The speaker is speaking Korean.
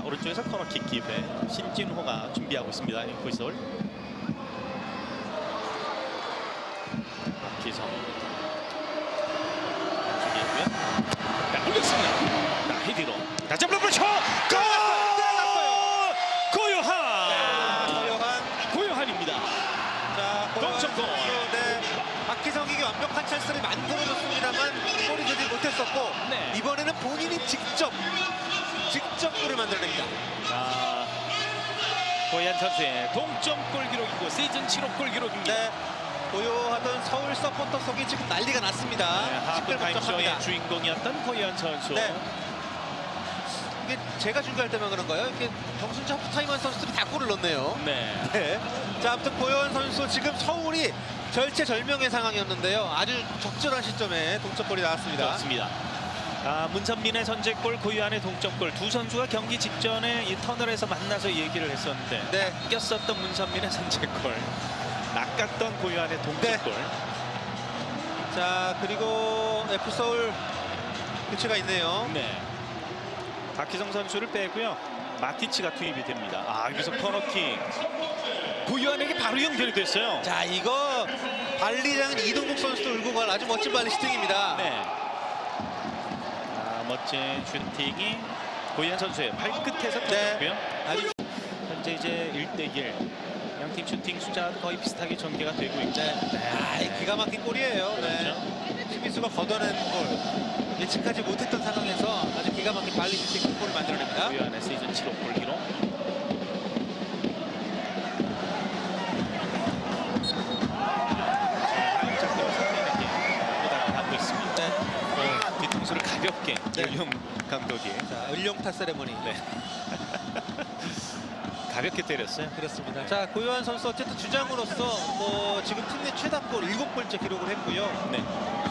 오른쪽에서 코너킥 기회. 신진호가 준비하고 있습니다. 앵콜솔. 박기성. 안쪽에 있고요. 자, 올렸습니다. 자, 헤디로. 다시 한번 블루샷! 골! 고요한! 고요한입니다. 자, 동점골. 네, 박기성에게 완벽한 찬스를 만들어줬습니다만 골이 되지 못했었고 네. 이번에는 본인이 직접 골을 만들어냅니다. 자, 고요한 선수의 동점골 기록이고 시즌 7호 골 기록입니다. 네, 고요하던 서울 서포터 속이 지금 난리가 났습니다. 네, 하프타임쇼의 시끌벅적합니다. 주인공이었던 고요한 선수. 네. 이게 제가 중계할 때만 그런가요? 이렇게 정순지 하프타임한 선수들이 다 골을 넣네요. 네. 네. 자, 아무튼 고요한 선수 지금 서울이 절체절명의 상황이었는데요. 아주 적절한 시점에 동점골이 나왔습니다. 그렇습니다. 문선민의 선제골, 고요한의 동점골. 두 선수가 경기 직전에 이 터널에서 만나서 얘기를 했었는데 네. 낚였었던 문선민의 선제골, 낚았던 고요한의 동점골. 자, 그리고 F서울 교체가 있네요. 네. 박희성 선수를 빼고요. 마티치가 투입이 됩니다. 여기서 코너킥. 고요한에게 바로 연결이 됐어요. 자, 이거 발리장은 이동국 선수도 울고 갈 아주 멋진 발리 슈팅입니다. 네. 멋진 슈팅이 고요한 선수의 발끝에서 터졌고요. 아주 현재 이제 1대1. 양팀 슈팅 숫자 거의 비슷하게 전개가 되고 있죠. 기가 막힌 골이에요. 그렇죠. 네. 수비수가 걷어낸 골. 예측하지 못했던 상황에서 아주 기가 막힌 발리 슈팅 골을 만들어냅니다. 고요한의 시즌 7호 골 기록. 뒤통수를 가볍게 을룡 감독이 을룡타 세레머니. 네. 가볍게 때렸어요. 그렇습니다. 자, 고요한 선수 어쨌든 주장으로서 지금 팀 내 최다골 7골째 기록을 했고요. 네.